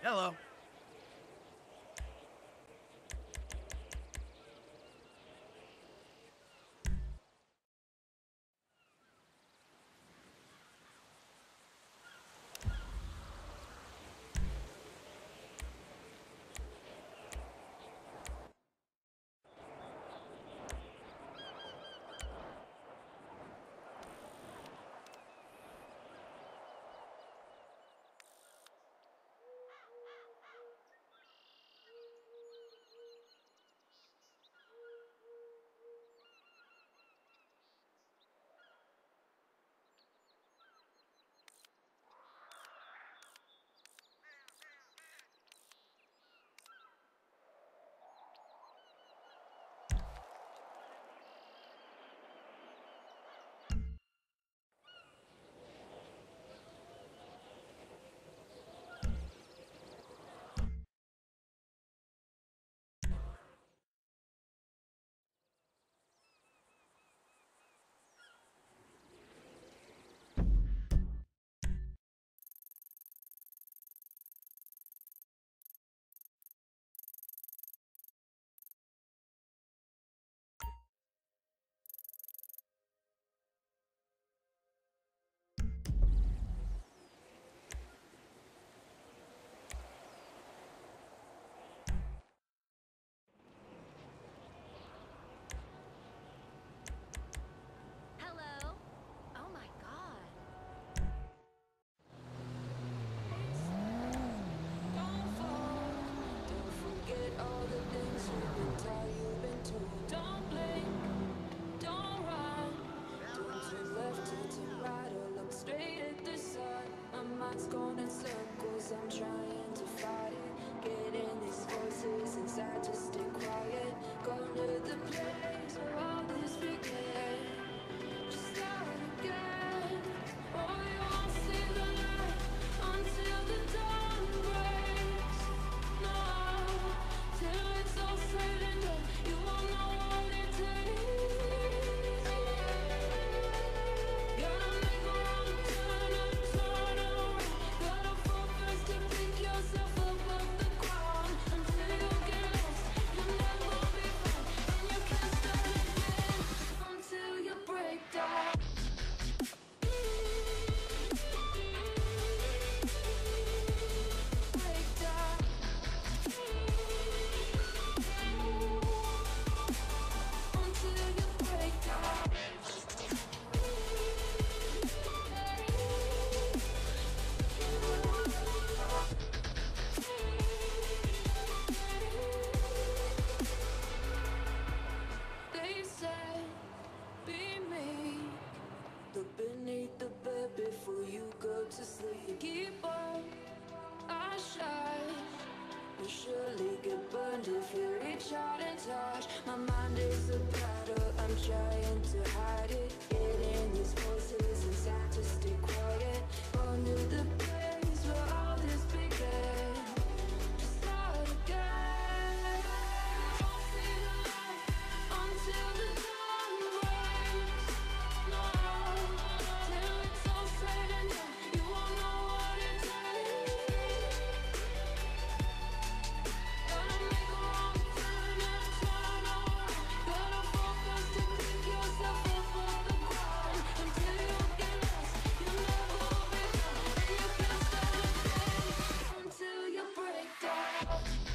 Hello. Hello. Oh my God. Don't fall, don't forget all the things you've been taught, you've been told. Don't blink, don't run, don't turn left to turn right or look straight at the sun. My mind's going in circles, I'm trying to fight it. Getting these voices inside to stay quiet. Going to the place where all this began. Just start again. Oh, you won't see the light until the dawn breaks. No, till it's all said and done, you won't know what it takes. Gotta make a wrong turn and turn around. Gotta fall first to pick yourself up off the ground. Until you get lost, you'll never be found, and you can't start again until you break down. Break down. Until you break down. They said, be me. Look beneath the bed before you go to sleep. Keep on, I shine. You'll surely get burned if you reach out and touch. My mind is a battle, I'm trying to hide it. Getting these voices inside to stay quiet. Going to the place where all this began. Just start again. Don't see the light until the dawn breaks. No, till it's all said and done, you won't know what it takes. Gotta make a wrong turn and turn around. Gotta focus to pick yourself up off the ground. Until you get lost, you'll never be found, and you can't start again until you break down.